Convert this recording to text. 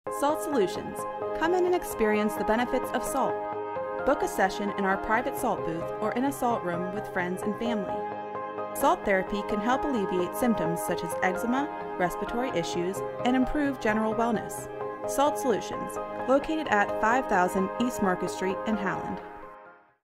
Salt Solutions. Come in and experience the benefits of salt. Book a session in our private salt booth or in a salt room with friends and family. Salt therapy can help alleviate symptoms such as eczema, respiratory issues, and improve general wellness. Salt Solutions, located at 5000 East Market Street in Howland.